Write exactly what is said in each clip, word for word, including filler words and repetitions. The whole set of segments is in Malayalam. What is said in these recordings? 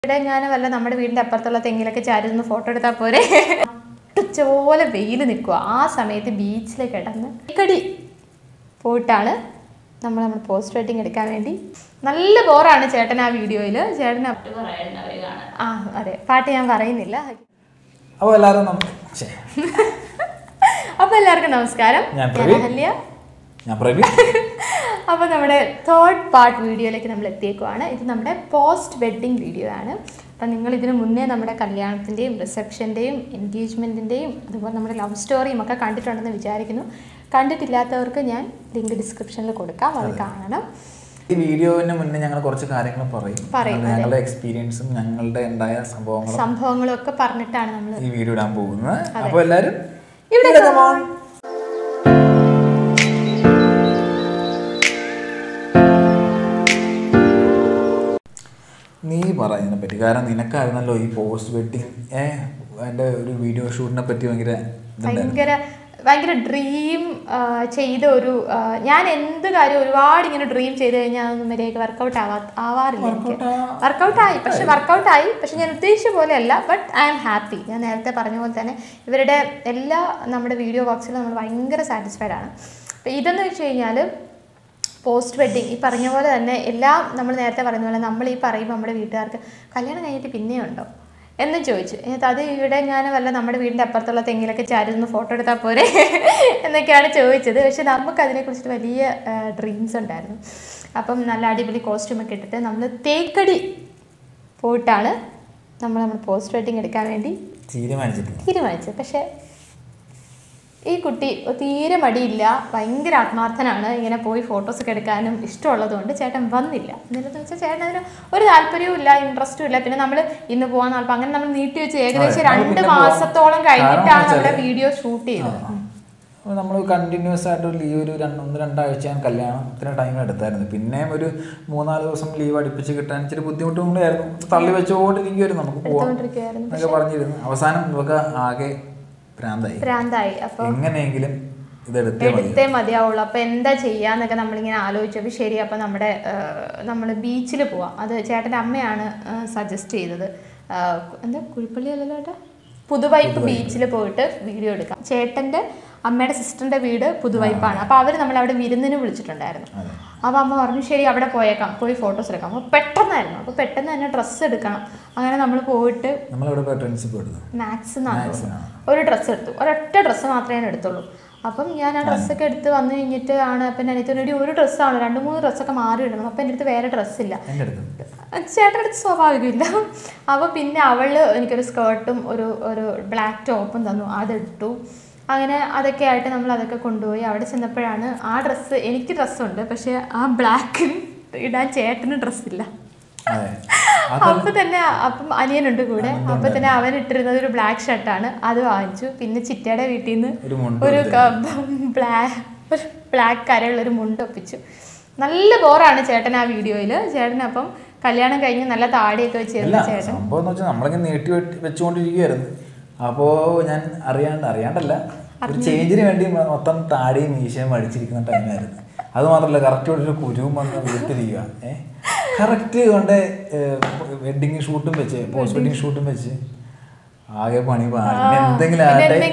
ഇവിടെ ഞാൻ വല്ല നമ്മുടെ വീടിൻ്റെ അപ്പുറത്തുള്ള തെങ്ങിലൊക്കെ ചാരുന്ന ഫോട്ടോ എടുത്താൽ പോരെ. ഉച്ചപോലെ വെയിൽ നിൽക്കുക. ആ സമയത്ത് ബീച്ചിൽ കിടന്ന് കടി പോയിട്ടാണ് നമ്മൾ നമ്മൾ പോസ്റ്റ് വെഡിങ് എടുക്കാൻ വേണ്ടി. നല്ല ബോറാണ് ചേട്ടൻ ആ വീഡിയോയിൽ. ചേട്ടൻ ആ അതെ, പാട്ട് ഞാൻ പറയുന്നില്ല. അപ്പോൾ എല്ലാവരും അപ്പോൾ എല്ലാവർക്കും നമസ്കാരം. ഞാൻ അഹല്യ. ഞാൻ പ്രവീൺ. അപ്പോൾ നമ്മുടെ തേർഡ് പാർട്ട് വീഡിയോയിലേക്ക് നമ്മൾ എത്തിയേക്കുവാണ്. ഇത് നമ്മുടെ പോസ്റ്റ് വെഡ്ഡിങ് വീഡിയോ ആണ്. അപ്പം നിങ്ങൾ ഇതിനു മുന്നേ നമ്മുടെ കല്യാണത്തിൻ്റെയും റിസപ്ഷൻ്റെയും എൻഗേജ്മെൻറ്റിൻ്റെയും അതുപോലെ നമ്മുടെ ലവ് സ്റ്റോറിയും ഒക്കെ കണ്ടിട്ടുണ്ടെന്ന് വിചാരിക്കുന്നു. കണ്ടിട്ടില്ലാത്തവർക്ക് ഞാൻ ലിങ്ക് ഡിസ്ക്രിപ്ഷനിൽ കൊടുക്കാം, അത് കാണണം. ഈ വീഡിയോന് മുന്നേ ഞങ്ങൾ കുറച്ച് കാര്യങ്ങൾ പറയും. ഞങ്ങളുടെ എക്സ്പീരിയൻസും ഞങ്ങളുടെ ഉണ്ടായ സംഭവങ്ങളും സംഭവങ്ങളും ഒക്കെ പറഞ്ഞിട്ടാണ് നമ്മൾ ഈ വീഡിയോ ഇടാൻ പോകുന്നത്. അപ്പോൾ എല്ലാവരും ഇവിടെ നീ പറ ഇതിനെ പറ്റി. കാരണം നിനക്കായിരുന്നല്ലോ ഈ പോസ്റ്റ് വെഡിങ് അതിൻ്റെ ഒരു വീഡിയോ ഷൂട്ടിനെ പറ്റി ഭയങ്കര ഭയങ്കര ഭയങ്കര ഡ്രീം ചെയ്ത ഒരു, ഞാൻ എന്ത് കാര്യം ഒരുപാട് ഇങ്ങനെ ഡ്രീം ചെയ്ത് കഴിഞ്ഞാൽ അതൊന്നും വരെയൊക്കെ വർക്കൗട്ട് ആവാ ആവാറില്ല എനിക്ക്. വർക്കൗട്ടായി, പക്ഷെ വർക്കൗട്ടായി പക്ഷെ ഞാൻ ഉദ്ദേശിച്ച പോലെയല്ല. But I am happy. ഞാൻ നേരത്തെ പറഞ്ഞ പോലെ തന്നെ ഇവരുടെ എല്ലാ നമ്മുടെ വീഡിയോ വർക്ക്സിലും നമ്മൾ ഭയങ്കര സാറ്റിസ്ഫൈഡ് ആണ്. അപ്പോൾ ഇതെന്ന് വെച്ച് കഴിഞ്ഞാൽ പോസ്റ്റ് വെഡ്ഡിങ് ഈ പറഞ്ഞ പോലെ തന്നെ എല്ലാം നമ്മൾ നേരത്തെ പറയുന്ന പോലെ നമ്മൾ ഈ പറയുമ്പോൾ നമ്മുടെ വീട്ടുകാർക്ക് കല്യാണം കഴിഞ്ഞിട്ട് പിന്നെയും ഉണ്ടോ എന്ന് ചോദിച്ചു. അത് ഇവിടെ ഞാൻ വല്ല നമ്മുടെ വീടിൻ്റെ അപ്പുറത്തുള്ള തെങ്ങിലൊക്കെ ചാരുന്ന ഫോട്ടോ എടുത്താൽ പോരെ എന്നൊക്കെയാണ് ചോദിച്ചത്. പക്ഷെ നമുക്ക് അതിനെക്കുറിച്ചിട്ട് വലിയ ഡ്രീംസ് ഉണ്ടായിരുന്നു. അപ്പം നല്ല അടിപൊളി കോസ്റ്റ്യൂമൊക്കെ ഇട്ടിട്ട് നമ്മൾ തേക്കടി പോയിട്ടാണ് നമ്മൾ നമ്മൾ പോസ്റ്റ് വെഡ്ഡിങ് എടുക്കാൻ വേണ്ടി തീരുമാനിച്ചത് തീരുമാനിച്ചത് പക്ഷേ ഈ കുട്ടി തീരെ മടിയില്ല, ഭയങ്കര ആത്മാർത്ഥനാണ്. ഇങ്ങനെ പോയി ഫോട്ടോസൊക്കെ എടുക്കാനും ഇഷ്ടമുള്ളതുകൊണ്ട് ചേട്ടൻ വന്നില്ല. എന്താണെന്ന് വെച്ചാൽ ചേട്ടൻ അതിന് ഒരു താല്പര്യവും ഇല്ല, ഇൻട്രസ്റ്റും ഇല്ല. പിന്നെ നമ്മൾ ഇന്ന് പോകാൻ നാൽപ്പം അങ്ങനെ നമ്മൾ നീട്ടി വെച്ച് ഏകദേശം രണ്ട് മാസത്തോളം കഴിഞ്ഞിട്ടാണ് നമ്മുടെ വീഡിയോ ഷൂട്ട് ചെയ്തത്. നമ്മൾ കണ്ടിന്യൂസ് ആയിട്ട് ഒരു ലീവ് ഒരു രണ്ട് ഒന്ന് രണ്ടാഴ്ച ഞാൻ കല്യാണത്തിന് ടൈം എടുത്തായിരുന്നു. പിന്നെയും ഒരു മൂന്നാല് ദിവസം ലീവ് അടുപ്പിച്ച് കിട്ടാൻ ഇച്ചിരി ബുദ്ധിമുട്ടും കൂടെയായിരുന്നു. തള്ളി വെച്ചുകൊണ്ടിരിക്കുമായിരുന്നു, നമുക്ക് പോകാം എന്നൊക്കെ പറഞ്ഞിരുന്നു. അവസാനം ഇതൊക്കെ ആകെ പ്രാന്തായി. അപ്പൊ എങ്ങനെയെങ്കിലും എടുത്തേ മതിയാവുള്ളൂ. അപ്പൊ എന്താ ചെയ്യാന്നൊക്കെ നമ്മളിങ്ങനെ ആലോചിച്ചപ്പോൾ ശരി, അപ്പൊ നമ്മുടെ നമ്മൾ ബീച്ചിൽ പോവാം. അത് ചേട്ടൻ്റെ അമ്മയാണ് സജസ്റ്റ് ചെയ്തത്. എന്താ കുഴിപ്പള്ളി അല്ലല്ലോ ചേട്ടാ, പുതുവൈപ്പ് ബീച്ചിൽ പോയിട്ട് വീഡിയോ എടുക്കാം. ചേട്ടൻ്റെ അമ്മയുടെ സിസ്റ്ററിൻ്റെ വീട് പുതുവൈപ്പാണ്. അപ്പോൾ അവർ നമ്മളവിടെ വിരുന്നിന് വിളിച്ചിട്ടുണ്ടായിരുന്നു. അപ്പോൾ അമ്മ പറഞ്ഞു ശരി അവിടെ പോയേക്കാം, പോയി ഫോട്ടോസ് എടുക്കാം. അപ്പോൾ പെട്ടെന്നായിരുന്നു. അപ്പോൾ പെട്ടെന്ന് തന്നെ ഡ്രസ്സ് എടുക്കണം. അങ്ങനെ നമ്മൾ പോയിട്ട് മാക്സ് ഒരു ഡ്രസ്സ് എടുത്തു. ഒരൊറ്റ ഡ്രസ്സ് മാത്രമേ ഞാൻ എടുത്തുള്ളൂ. അപ്പം ഞാൻ ആ ഡ്രസ്സൊക്കെ എടുത്ത് വന്നു കഴിഞ്ഞിട്ട് ആണ് അപ്പം എൻ്റെ അടുത്ത് ഒരു ഡ്രസ്സാണ്, രണ്ട് മൂന്ന് ഡ്രസ്സൊക്കെ മാറി ഇടണം. അപ്പം എൻ്റെ അടുത്ത് വേറെ ഡ്രസ്സില്ല, ചേട്ടൻ്റെ അടുത്ത് സ്വാഭാവികമില്ല. അപ്പോൾ പിന്നെ അവൾ എനിക്കൊരു സ്കേർട്ടും ഒരു ഒരു ബ്ലാക്ക് ടോപ്പും തന്നു, അതെടുത്തു. അങ്ങനെ അതൊക്കെ ആയിട്ട് നമ്മൾ അതൊക്കെ കൊണ്ടുപോയി. അവിടെ ചെന്നപ്പോഴാണ് ആ ഡ്രസ്സ്, എനിക്ക് ഡ്രസ്സുണ്ട് പക്ഷെ ആ ബ്ലാക്ക് ഇടാൻ ചേട്ടന് ഡ്രസ്സില്ല. അപ്പൊ തന്നെ അപ്പം അനിയനുണ്ട് കൂടെ. അപ്പൊ തന്നെ അവൻ ഇട്ടിരുന്നത് ഒരു ബ്ലാക്ക് ഷർട്ടാണ്, അത് വാങ്ങിച്ചു. പിന്നെ ചിറ്റയുടെ വീട്ടിൽ നിന്ന് ഒരു ബ്ലാക്ക് ബ്ലാക്ക് കരയുള്ളൊരു മുണ്ട് ഒപ്പിച്ചു. നല്ല ബോറാണ് ചേട്ടൻ ആ വീഡിയോയിൽ. ചേട്ടൻ അപ്പം കല്യാണം കഴിഞ്ഞ് നല്ല താടിയൊക്കെ വെച്ചിരുന്നു ചേട്ടൻ. സംഭവം എന്ന് വെച്ചാൽ നമ്മളിങ്ങനെ നീട്ടി വെച്ചുകൊണ്ടിരിക്കുകയായിരുന്നു. അപ്പോൾ ഞാൻ അറിയാണ്ട് അറിയാണ്ടല്ല ഒരു ചേഞ്ചിന് വേണ്ടി മൊത്തം താടിയും മീശയും അടിച്ചിരിക്കുന്ന ടൈമായിരുന്നു. അത് മാത്രമല്ല കറക്റ്റ് ഒരു കുരുവും വന്ന് വീട്ടിലിരിക്കുക. ഏഹ് കറക്റ്റ് കൊണ്ട് വെഡിങ് ഷൂട്ടും വെച്ച് പോസ്റ്റ് വെഡിങ് ഷൂട്ടും വെച്ച് ആകെ പണി എന്തെങ്കിലും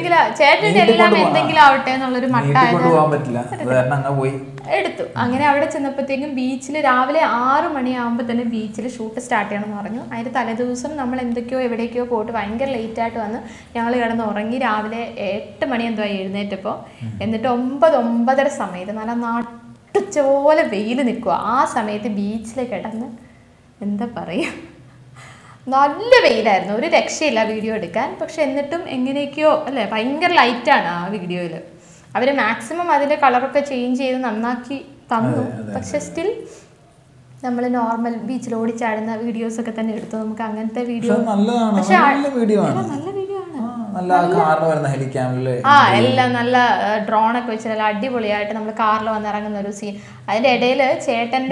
കൊണ്ടുപോകാൻ പറ്റില്ല, അത് കാരണം അങ്ങനെ പോയി എടുത്തു. അങ്ങനെ അവിടെ ചെന്നപ്പോഴത്തേക്കും ബീച്ചിൽ രാവിലെ ആറ് മണിയാകുമ്പോൾ തന്നെ ബീച്ചിൽ ഷൂട്ട് സ്റ്റാർട്ട് ചെയ്യണമെന്ന് പറഞ്ഞു. അതിൻ്റെ തലേദിവസം നമ്മൾ എന്തൊക്കെയോ എവിടേക്കോ പോയിട്ട് ഭയങ്കര ലേറ്റായിട്ട് വന്ന് ഞങ്ങൾ കിടന്ന് ഉറങ്ങി. രാവിലെ എട്ട് മണി എന്തോ എഴുന്നേറ്റപ്പോൾ. എന്നിട്ട് ഒമ്പത് ഒമ്പതര സമയത്ത് നല്ല നാട്ടുച്ചപോലെ വെയിൽ നിൽക്കുക. ആ സമയത്ത് ബീച്ചിൽ കിടന്ന് എന്താ പറയുക, നല്ല വെയിലായിരുന്നു, ഒരു രക്ഷയില്ല വീഡിയോ എടുക്കാൻ. പക്ഷെ എന്നിട്ടും എങ്ങനെയൊക്കെയോ അല്ലേ, ഭയങ്കര ലൈറ്റാണ് ആ വീഡിയോയിൽ. അവർ മാക്സിമം അതിൻ്റെ കളറൊക്കെ ചേഞ്ച് ചെയ്ത് നന്നാക്കി തന്നു. പക്ഷെ സ്റ്റിൽ നമ്മൾ നോർമൽ ബീച്ചിൽ ഓടിച്ചാടുന്ന വീഡിയോസൊക്കെ തന്നെ എടുത്തു. നമുക്ക് അങ്ങനത്തെ വീഡിയോ പക്ഷെ നല്ല വീഡിയോ ആണ്. ആ എല്ലാം നല്ല ഡ്രോണൊക്കെ വെച്ച് നല്ല അടിപൊളിയായിട്ട് നമ്മൾ കാറിൽ വന്ന് ഇറങ്ങുന്ന ഒരു സീൻ. അതിന്റെ ഇടയിൽ ചേട്ടന്റെ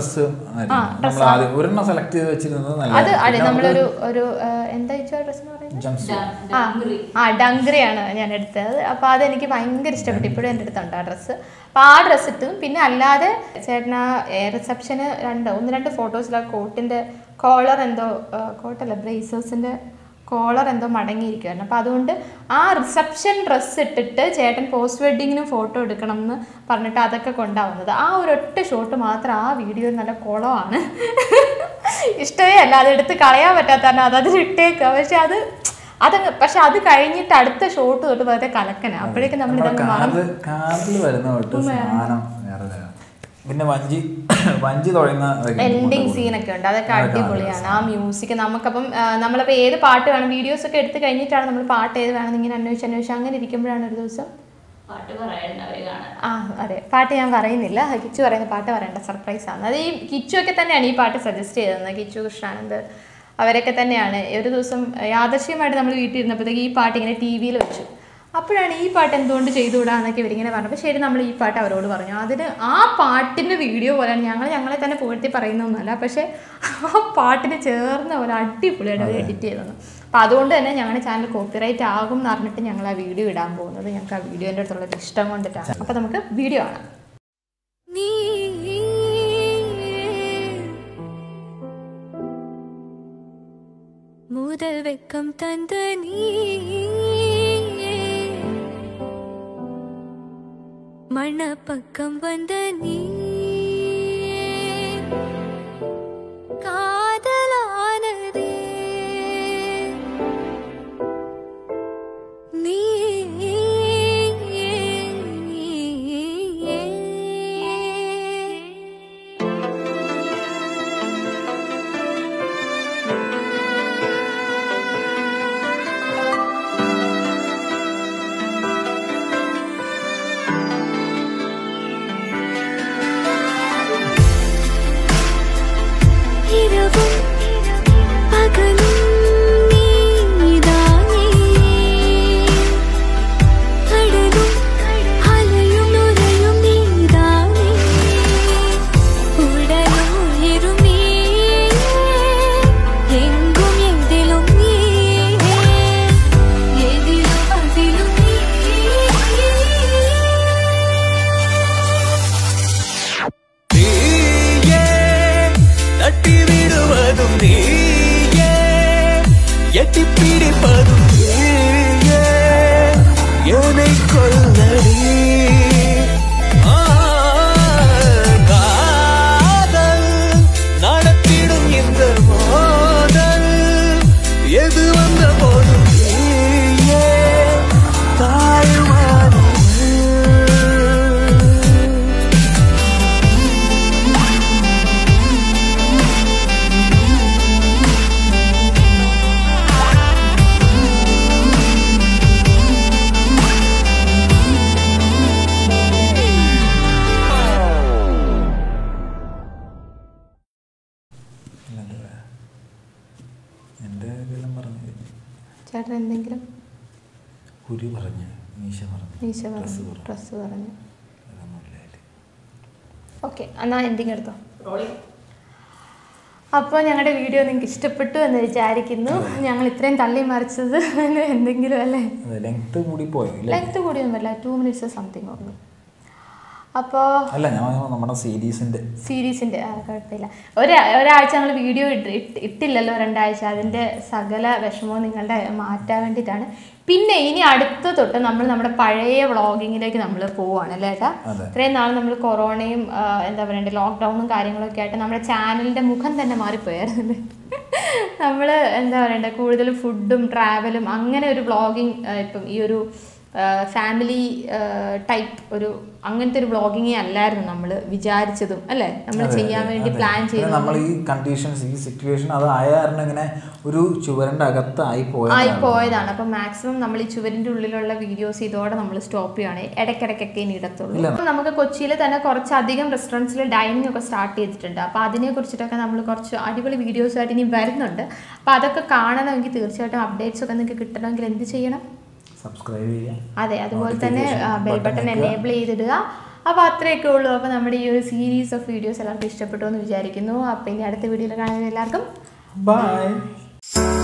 അത് അതെ നമ്മളൊരു ഒരു എന്താ ഡ്രസ് എന്ന് പറയുന്നത്, ആ ഡങ്ക്രിയാണ് ഞാൻ എടുത്തത്. അപ്പോൾ അതെനിക്ക് ഭയങ്കര ഇഷ്ടപ്പെട്ടു. ഇപ്പോഴും എൻ്റെ അടുത്തുണ്ട് ആ ഡ്രസ്സ്. അപ്പോൾ ആ ഡ്രസ്സ് ഇട്ടും പിന്നെ അല്ലാതെ ചേട്ടൻ ആ റിസപ്ഷന് രണ്ട് ഒന്ന് രണ്ട് ഫോട്ടോസിൽ ആ കോട്ടിൻ്റെ കോളർ എന്തോ കോട്ടല്ല ബ്രേസേഴ്സിൻ്റെ കോളർ എന്തോ മടങ്ങിയിരിക്കുമായിരുന്നു. അപ്പോൾ അതുകൊണ്ട് ആ റിസപ്ഷൻ ഡ്രസ്സ് ഇട്ടിട്ട് ചേട്ടൻ പോസ്റ്റ് വെഡ്ഡിങ്ങിനും ഫോട്ടോ എടുക്കണം എന്ന് പറഞ്ഞിട്ട് അതൊക്കെ കൊണ്ടാവുന്നത്. ആ ഒരൊറ്റ ഷോട്ട് മാത്രം ആ വീഡിയോ നല്ല കുളമാണ്. ഇഷ്ടമേ അല്ല, അതെടുത്ത് കളയാൻ പറ്റാത്ത അതതിൽ ഇട്ടേക്കുക. പക്ഷെ അത് അതങ്ങ് പക്ഷെ അത് കഴിഞ്ഞിട്ട് അടുത്ത ഷോട്ട് തൊട്ട് വെറുതെ കലക്കനാണ്. അപ്പോഴേക്കും നമ്മൾ പിന്നെ വഞ്ചി വഞ്ചി തുഴയുന്ന എൻഡിങ് സീനൊക്കെ ഉണ്ട്, അതൊക്കെ അടിപൊളിയാണ്. ആ മ്യൂസിക് നമുക്കപ്പം നമ്മളിപ്പോൾ ഏത് പാട്ട് വേണം വീഡിയോസ് ഒക്കെ എടുത്ത് കഴിഞ്ഞിട്ടാണ് നമ്മൾ പാട്ട് ഏത് വേണം ഇങ്ങനെ അന്വേഷിച്ച് അന്വേഷിച്ച് അങ്ങനെ ഇരിക്കുമ്പോഴാണ് ഒരു ദിവസം പാട്ട് പറയുന്നവരാണ്. ആ അതെ, പാട്ട് ഞാൻ പറയുന്നില്ല, കിച്ചു പറയുന്ന പാട്ട് പറയേണ്ട സർപ്രൈസ് ആണ്. അത് ഈ കിച്ചു ഒക്കെ തന്നെയാണ് ഈ പാട്ട് സജസ്റ്റ് ചെയ്തത്. കിച്ചു കൃഷ്ണാനന്ദ് അവരൊക്കെ തന്നെയാണ്. ഒരു ദിവസം യാദൃശ്യമായിട്ട് നമ്മൾ വീട്ടിൽ ഇരുന്നപ്പോഴത്തേക്ക് ഈ പാട്ട് ഇങ്ങനെ ടി വിയിൽ വെച്ചു. അപ്പോഴാണ് ഈ പാട്ട് എന്തുകൊണ്ട് ചെയ്തുകൂടാന്നൊക്കെ ഇവരിങ്ങനെ പറഞ്ഞപ്പോൾ ശരി നമ്മൾ ഈ പാട്ട് അവരോട് പറഞ്ഞു. അതിന് ആ പാട്ടിൻ്റെ വീഡിയോ പോലെയാണ്, ഞങ്ങൾ ഞങ്ങളെ തന്നെ പുകഴ്ത്തി പറയുന്നൊന്നുമല്ല, പക്ഷേ ആ പാട്ടിന് ചേർന്ന പോലെ അടിപൊളിയായിട്ട് അവർ എഡിറ്റ് ചെയ്തത്. അപ്പോൾ അതുകൊണ്ട് തന്നെ ഞങ്ങളുടെ ചാനൽ കോപ്പിറൈറ്റ് ആകും എന്ന് പറഞ്ഞിട്ട് ഞങ്ങൾ ആ വീഡിയോ ഇടാൻ പോകുന്നത്. ഞങ്ങൾക്ക് ആ വീഡിയോൻ്റെ അടുത്തുള്ളൊരു ഇഷ്ടം കൊണ്ടിട്ടാണ്. അപ്പോൾ നമുക്ക് വീഡിയോ കാണാം. മുതൽ വെക്കം തந்த നീ മണപ്പക്കം വந்த നീ കാതലാനதே നീ ചേട്ടൻ എന്തെങ്കിലും കുരു പറഞ്ഞു, മീശ പറഞ്ഞു, മീശ പറഞ്ഞു, ഡ്രസ്സ് പറഞ്ഞു. ഓക്കെ, എന്നാൽ എന്തെങ്കിലും എടുത്തോ. അപ്പോൾ ഞങ്ങളുടെ വീഡിയോ നിങ്ങൾക്ക് ഇഷ്ടപ്പെട്ടു എന്ന് വിചാരിക്കുന്നു. ഞങ്ങൾ ഇത്രയും തള്ളി മറിച്ചത് എന്തെങ്കിലും അല്ലേ ലെങ്ത് കൂടി പോയോ? ലെങ്ത് കൂടിയൊന്നുമല്ല, ടു മിനിറ്റ്സ് സംതിങ് ഉള്ളൂ. അപ്പോൾ അല്ല ഞാൻ നമ്മുടെ സീരീസിൻ്റെ സീരീസിൻ്റെ കുഴപ്പമില്ല. ഒരു ഒരാഴ്ച ഞങ്ങൾ വീഡിയോ ഇട്ട് ഇട്ടില്ലല്ലോ രണ്ടാഴ്ച. അതിൻ്റെ സകല വിഷമവും നിങ്ങളുടെ മാറ്റാൻ വേണ്ടിയിട്ടാണ്. പിന്നെ ഇനി അടുത്ത തൊട്ട് നമ്മൾ നമ്മുടെ പഴയ വ്ളോഗിങ്ങിലേക്ക് നമ്മൾ പോവുകയാണ് അല്ലേ ഏട്ടാ? ഇത്രയും നാൾ നമ്മൾ കൊറോണയും എന്താ പറയണ്ടേ ലോക്ക്ഡൗണും കാര്യങ്ങളൊക്കെ ആയിട്ട് നമ്മുടെ ചാനലിൻ്റെ മുഖം തന്നെ മാറിപ്പോയായിരുന്നു. നമ്മൾ എന്താ പറയണ്ടേ കൂടുതൽ ഫുഡും ട്രാവലും അങ്ങനെ ഒരു വ്ളോഗിങ് ഇപ്പം ഈ ഒരു ഫാമിലി ടൈപ്പ് ഒരു അങ്ങനത്തെ ഒരു വ്ളോഗിങ്ങേ അല്ലായിരുന്നു നമ്മൾ വിചാരിച്ചതും അല്ലേ, നമ്മൾ ചെയ്യാൻ വേണ്ടി പ്ലാൻ ചെയ്തു. നമ്മൾ ഈ കണ്ടീഷൻസ് ഈ സിറ്റുവേഷൻ അത് ആയ കാരണം ഇങ്ങനെ ഒരു ചുവരിൻ്റെ അകത്ത് ആയി ആയി പോയതാണ്. അപ്പം മാക്സിമം നമ്മൾ ഈ ചുവരിൻ്റെ ഉള്ളിലുള്ള വീഡിയോസ് ഇതോടെ നമ്മൾ സ്റ്റോപ്പ് ചെയ്യുകയാണ്. ഇടയ്ക്കിടയ്ക്കൊക്കെ ഇനി ഇടത്തുള്ളൂ. അപ്പം നമുക്ക് കൊച്ചിയിൽ തന്നെ കുറച്ചധികം റെസ്റ്റോറൻറ്റ്സിൽ ഡൈനിങ് ഒക്കെ സ്റ്റാർട്ട് ചെയ്തിട്ടുണ്ട്. അപ്പോൾ അതിനെ കുറിച്ചിട്ടൊക്കെ നമ്മൾ കുറച്ച് അടിപൊളി വീഡിയോസായിട്ട് ഇനി വരുന്നുണ്ട്. അപ്പോൾ അതൊക്കെ കാണണമെങ്കിൽ തീർച്ചയായിട്ടും അപ്ഡേറ്റ്സ് ഒക്കെ നിങ്ങൾക്ക് കിട്ടണമെങ്കിൽ എന്ത് ചെയ്യണം? സബ്സ്ക്രൈബ് ചെയ്യുക. അതെ, അതുപോലെ തന്നെ ബെൽ ബട്ടൺ എനേബിൾ ചെയ്തിടുക. അപ്പോൾ അത്രയൊക്കെ ഉള്ളൂ. അപ്പോൾ നമ്മുടെ ഈ ഒരു സീരീസ് ഓഫ് വീഡിയോസ് എല്ലാവർക്കും ഇഷ്ടപ്പെട്ടു എന്ന് വിചാരിക്കുന്നു. അപ്പോൾ ഇനി അടുത്ത വീഡിയോയിൽ കാണുന്ന എല്ലാവർക്കും ബൈ.